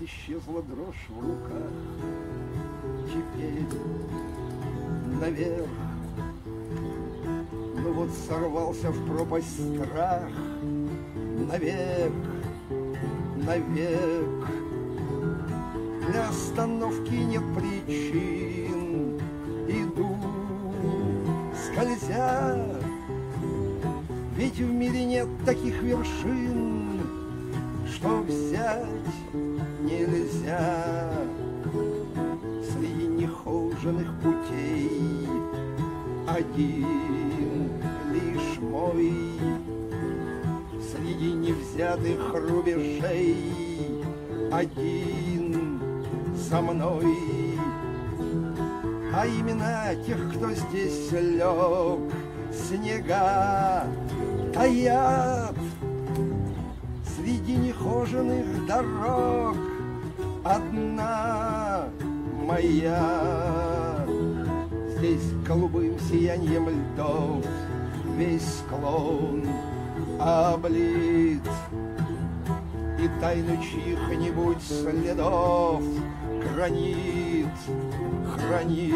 исчезла дрожь в руках. Теперь наверх, ну вот сорвался в пропасть страх. Навек, навек, для остановки нет причин. Иду, скользя, ведь в мире нет таких вершин, что взять нельзя. Среди нехоженных путей один лишь мой, среди невзятых рубежей один за мной. А имена тех, кто здесь лег, снега таят среди нехоженных дорог. Одна моя, здесь голубым сиянием льдов весь склон облит, и тайну чьих-нибудь следов гранит хранит.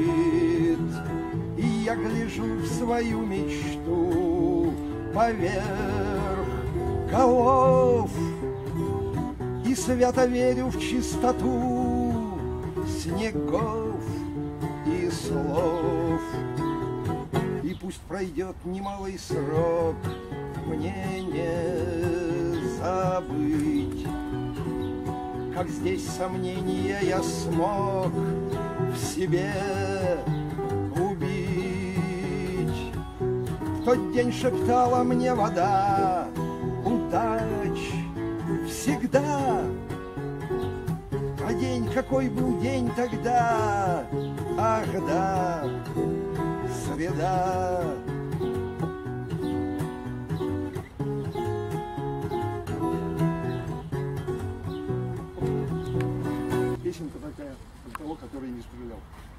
И я гляжу в свою мечту поверх голов и свято верю в чистоту снегов и слов. И пусть пройдет немалый срок, мне не забыть, как здесь сомнения я смог в себе убить. В тот день шептала мне вода: удач всегда. А день, какой был день тогда? Ах да, среда. Песенка такая для того, который не стрелял.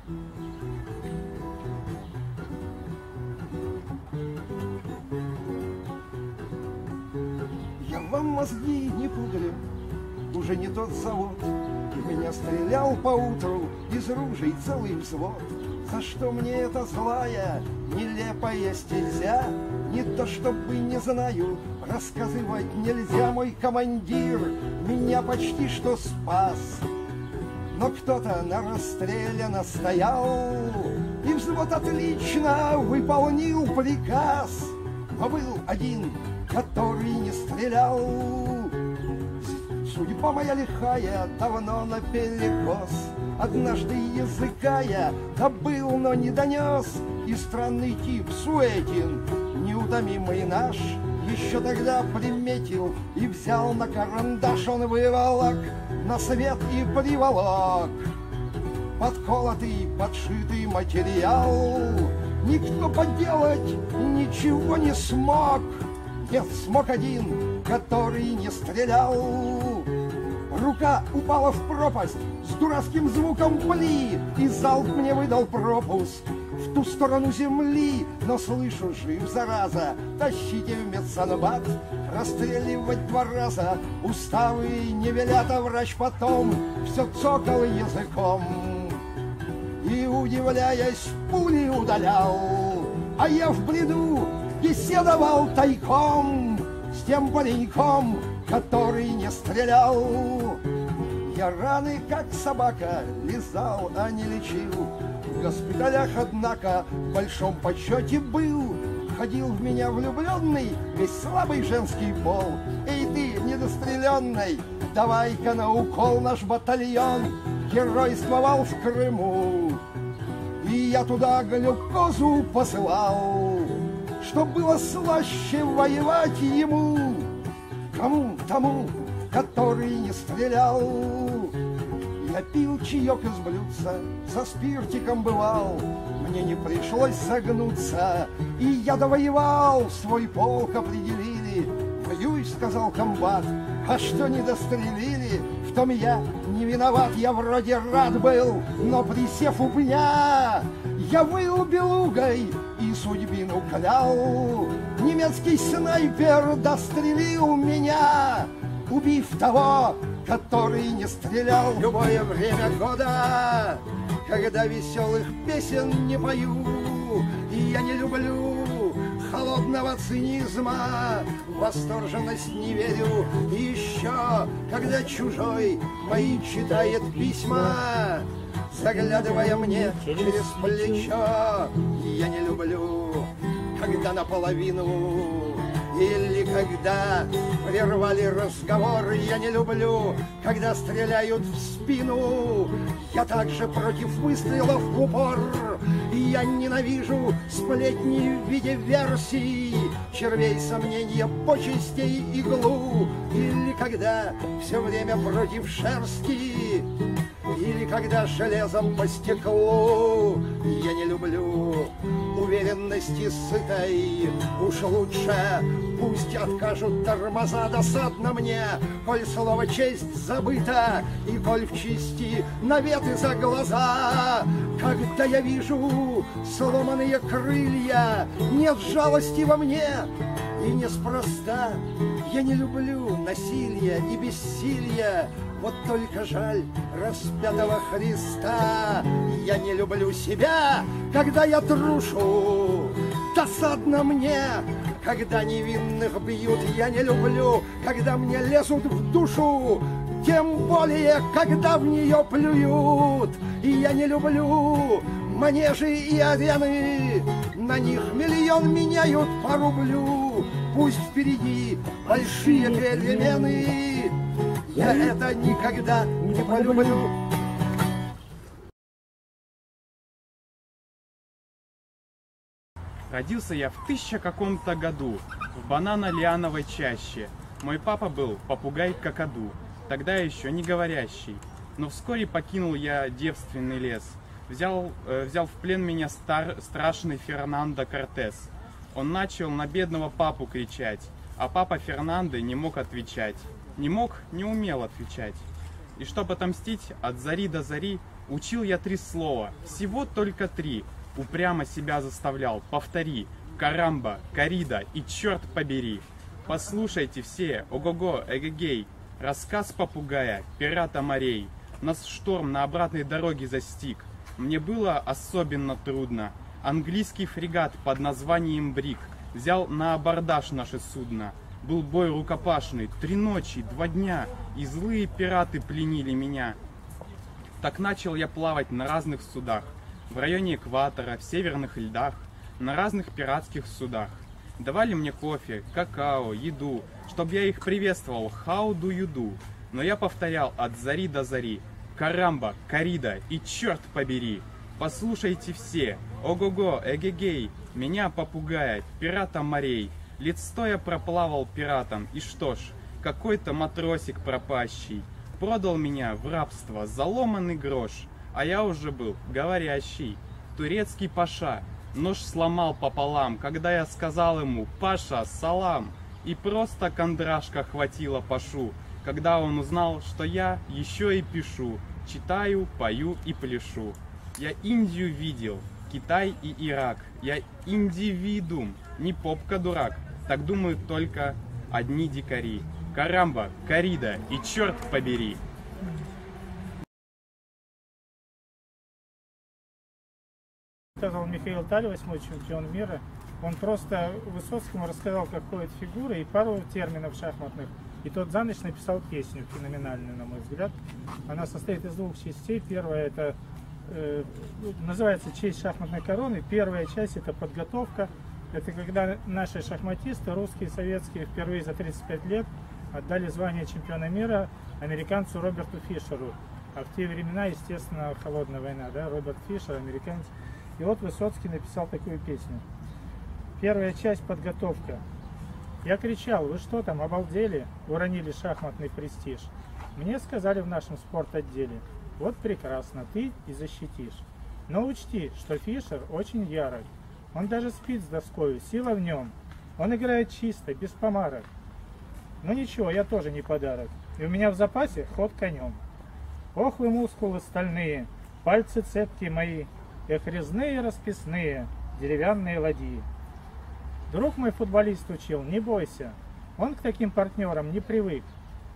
Я вам мозги не пудрю, уже не тот завод. Меня стрелял поутру из ружей целый взвод. За что мне эта злая, нелепая стезя? Не то чтобы не знаю, рассказывать нельзя. Мой командир меня почти что спас, но кто-то на расстреле настоял, и взвод отлично выполнил приказ. Но был один, который не стрелял. Судьба моя лихая, давно наперекос. Однажды языка я добыл, но не донес. И странный тип Суэтин, неутомимый наш, еще тогда приметил и взял на карандаш. Он выволок на свет и приволок подколотый, подшитый материал. Никто поделать ничего не смог. Нет, смог один, который не стрелял. Рука упала в пропасть с дурацким звуком пли, и залп мне выдал пропуск в ту сторону земли. Но слышу, жив, зараза, тащите в медсанбат, расстреливать 2 раза. Уставы не велят, а врач потом все цокал языком и, удивляясь, пули удалял. А я в бреду беседовал тайком с тем пареньком, который не стрелял. Я раны, как собака, лизал, а не лечил. В госпиталях, однако, в большом почете был. Ходил в меня влюбленный весь слабый женский пол. Эй ты, недостреленный, давай-ка на укол. Наш батальон геройствовал в Крыму, и я туда глюкозу посылал, что было слаще воевать ему. Кому? Тому, который не стрелял. Я пил чаек из блюдца, со спиртиком бывал. Мне не пришлось согнуться, и я довоевал. Свой полк определили. Воюй, сказал комбат, а что не дострелили, в том я не виноват. Я вроде рад был, но присев у пня, я выл белугой и судьбину клял. Немецкий снайпер дострелил меня. убив того, который не стрелял. Любое время года, когда веселых песен не пою, и я не люблю холодного цинизма, в восторженность не верю. И еще, когда чужой мои читает письма, заглядывая мне через плечо, я не люблю, когда наполовину или когда прервали разговор. Я не люблю, когда стреляют в спину. Я также против выстрелов в упор. Я ненавижу сплетни в виде версий, червей, сомнения, почестей, иглу. Или когда все время против шерсти, или когда железом по стеклу. Я не люблю уверенности сытой. Уж лучше пусть откажут тормоза, досадно мне, коль слово честь забыто, и коль в чести наветы за глаза. Когда я вижу сломанные крылья, нет жалости во мне, и неспроста. Я не люблю насилия и бессилия, вот только жаль распятого Христа. Я не люблю себя, когда я трушу, досадно мне, когда невинных бьют. Я не люблю, когда мне лезут в душу, тем более, когда в нее плюют. И я не люблю манежи и арены, на них миллион меняют по рублю. Пусть впереди большие перемены, я это никогда не полюблю. Родился я в 1000 каком-то году в банано-лиановой чаще. Мой папа был попугай-какаду, тогда еще не говорящий. Но вскоре покинул я девственный лес. Взял в плен меня страшный Фернандо Кортес. Он начал на бедного папу кричать, а папа Фернандо не мог отвечать. Не умел отвечать. И чтобы отомстить, от зари до зари учил я 3 слова, всего только 3. Упрямо себя заставлял, повтори: карамба, корида и черт побери. Послушайте все, ого-го, эгегей, рассказ попугая, пирата морей. Нас шторм на обратной дороге застиг. Мне было особенно трудно. Английский фрегат под названием Брик взял на абордаж наше судно. Был бой рукопашный, 3 ночи, 2 дня, и злые пираты пленили меня. Так начал я плавать на разных судах, в районе экватора, в северных льдах, на разных пиратских судах. Давали мне кофе, какао, еду, чтоб я их приветствовал, how do you do? Но я повторял от зари до зари: карамба, корида и черт побери. Послушайте все, ого-го, эгегей, меня попугая, пирата морей. Лет 100 я проплавал пиратом, и что ж, какой-то матросик пропащий продал меня в рабство за ломаный грош, а я уже был говорящий. Турецкий паша нож сломал пополам, когда я сказал ему: «Паша, салам!» И просто кондрашка хватило пашу, когда он узнал, что я еще и пишу, читаю, пою и пляшу. Я Индию видел, Китай и Ирак. Я индивидуум, не попка-дурак. Так думают только одни дикари. Карамба, корида и черт побери. Сказал Михаил Таль, 8-й чемпион мира. Он просто Высоцкому рассказал, как ходят фигуры и пару терминов шахматных. И тот за ночь написал песню феноменальную, на мой взгляд. Она состоит из 2 частей. Первая это называется «Честь шахматной короны». Первая часть это подготовка. Это когда наши шахматисты, русские, советские, впервые за 35 лет отдали звание чемпиона мира американцу Роберту Фишеру. А в те времена, естественно, холодная война, да, Роберт Фишер, американец. И вот Высоцкий написал такую песню. Первая часть — подготовка. Я кричал: вы что там, обалдели? Уронили шахматный престиж. Мне сказали в нашем спортотделе: вот прекрасно, ты и защитишь. Но учти, что Фишер очень ярок. Он даже спит с доскою, сила в нем. Он играет чисто, без помарок. Но ничего, я тоже не подарок. И у меня в запасе ход конем. Ох вы мускулы стальные, пальцы цепкие мои, эх, резные расписные, деревянные ладьи. Друг мой футболист учил: не бойся, он к таким партнерам не привык.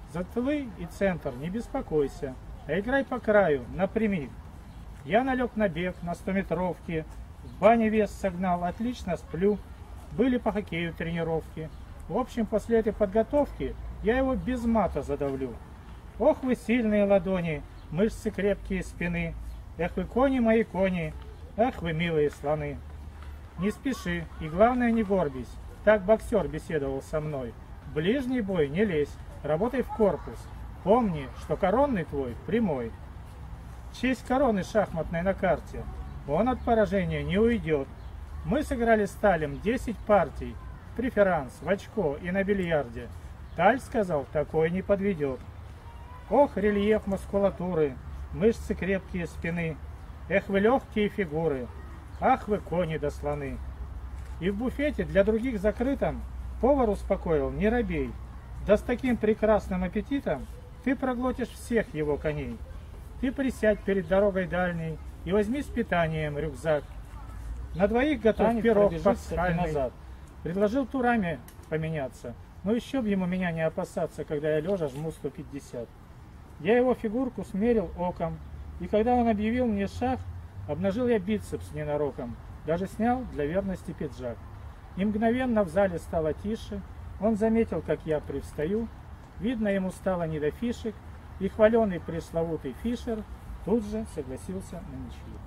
За тылы и центр не беспокойся, а играй по краю, напрямик. Я налег на бег, на 100-метровке, в бане вес согнал, отлично сплю. Были по хоккею тренировки. В общем, после этой подготовки я его без мата задавлю. Ох вы сильные ладони, мышцы крепкие спины. Эх вы кони мои кони, эх вы милые слоны. Не спеши и главное не горбись, так боксер беседовал со мной. В ближний бой не лезь, работай в корпус. Помни, что коронный твой прямой. Честь короны шахматной на карте, он от поражения не уйдет. Мы сыграли с Талем 10 партий, преферанс, в очко и на бильярде. Таль сказал, такой не подведет. Ох, рельеф мускулатуры, мышцы крепкие спины. Эх вы легкие фигуры, ах вы кони да слоны. И в буфете для других закрытом повар успокоил, не робей. Да с таким прекрасным аппетитом ты проглотишь всех его коней. Ты присядь перед дорогой дальней и возьми с питанием рюкзак. На двоих готовь пирог пасхальный. Назад. Предложил турами поменяться, но еще б ему меня не опасаться, когда я лежа жму 150. Я его фигурку смерил оком, и когда он объявил мне шах, обнажил я бицепс ненароком, даже снял для верности пиджак. И мгновенно в зале стало тише, он заметил, как я привстаю, видно, ему стало не до фишек, и хваленый пресловутый Фишер тут же согласился на ничью.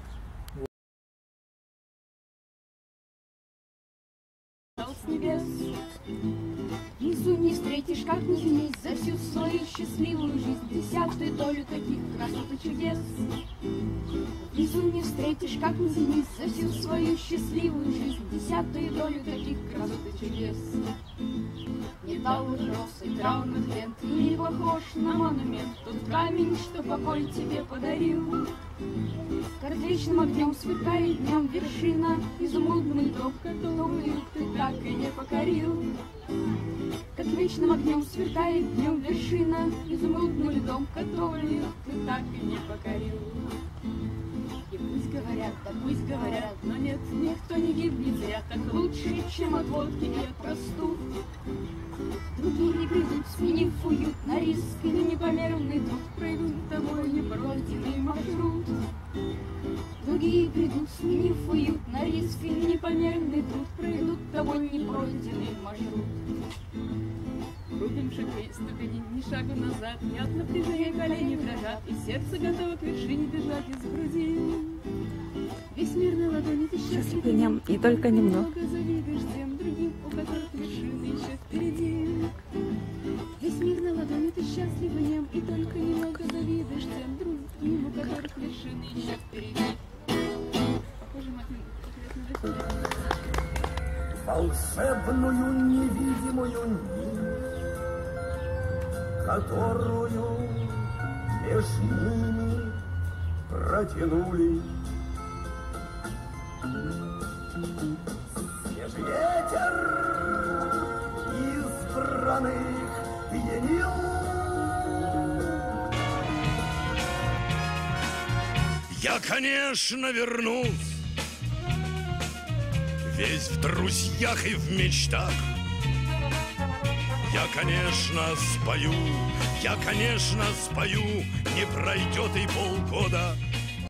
С небес внизу не встретишь, как ни вниз, за всю свою счастливую жизнь 10-ю долю таких красот и чудес. Внизу не встретишь, как ни вниз, за всю свою счастливую жизнь 10-ю долю таких красот и чудес. Не талых роз и траурных лент, и не похож на монумент тот камень, что покой тебе подарил. Как вечным огнем сверкает днем вершина изумрудным льдом, которую ты так и не покорил. Как вечным огнем сверкает днем вершина изумрудным льдом, которую ты так и не покорил. И пусть говорят, но нет, никто не гибнет зря, так лучше, чем от водки и от простуд. Другие придут, сменив уют на риск или непомерный труд, пройдут тобой непройденный маршрут. Другие придут, сменив уют на риск или непомерный труд, пройдут тобой непройденный маршрут. Крупим шагой, ступени, ни шагу назад, ни от напряжения колени дрожат, и сердце готово к вершине бежать из груди. Весь мир на ладони ты счастлив днем, и только немного завидуешь тем другим, у которых вершины еще впереди. Весь мир на ладони ты счастлив днем, и только немного завидуешь тем другим, у которых вершины еще впереди. Похоже, волшебную невидимую нить, которую между ними протянули. Свежий ветер избранных пьянил. Я, конечно, вернусь, весь в друзьях и в мечтах. Я, конечно, спою, не пройдет и полгода,